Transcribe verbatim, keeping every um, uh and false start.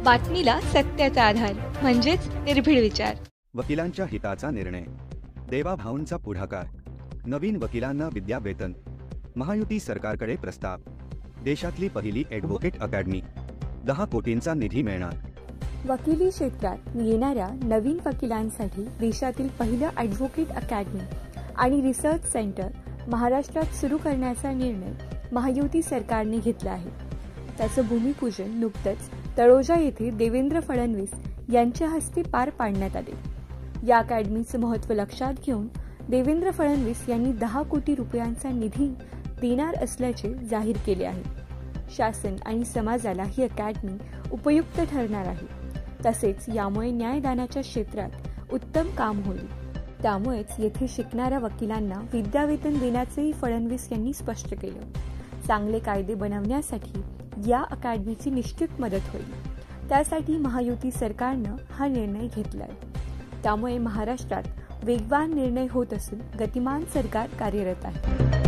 बातमीला सत्याचा आधार म्हणजेच निर्भीड विचार. वकिलांच्या हिताचा निर्णय. देवाभाऊंचा पुढाकार. नवीन वकिलांना विद्यावेतन. महायुती सरकारकडे प्रस्ताव. देशातली पहिली ॲडव्होकेट अकॅडमी. दहा कोटींचा निधी मिळणार. वकिली क्षेत्रात येणाऱ्या नवीन वकिलांसाठी देशातील पहिलं ॲडव्होकेट अकॅडमी आणि रिसर्च सेंटर महाराष्ट्रात सुरू करण्याचा निर्णय महायुती सरकारने घेतला आहे. त्याचं भूमिपूजन नुकतंच तळोजा येथे देवेंद्र फडणवीस यांच्या हस्ते पार पाडण्यात आले. या अकॅडमीचं महत्त्व लक्षात घेऊन देवेंद्र फडणवीस यांनी दहा कोटी रुपयांचा निधी देणार असल्याचे जाहीर केले आहे. शासन आणि समाजाला ही अकॅडमी उपयुक्त ठरणार आहे. तसेच यामुळे न्यायदानाच्या क्षेत्रात उत्तम काम होईल. त्यामुळेच येथे शिकणाऱ्या वकिलांना विद्यावेतन देण्याचेही फडणवीस यांनी स्पष्ट केलं. चांगले कायदे बनवण्यासाठी या अकॅडमीची निश्चित मदत होईल. त्यासाठी महायुती सरकारनं हा निर्णय घेतलाय. त्यामुळे महाराष्ट्रात वेगवान निर्णय होत असून गतिमान सरकार कार्यरत आहे.